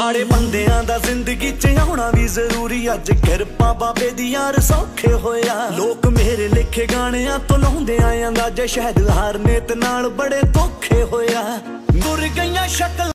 माड़े बंदियां दा जिंदगी च आउणा भी जरूरी। अज किरपा बाबे दी यार सौखे होया। लोक मेरे लिखे गाणियां तो लाउंदे आए अंदाजे, शायद हार नेत नाल बड़े धोखे होया। दुर गईयां शक्ल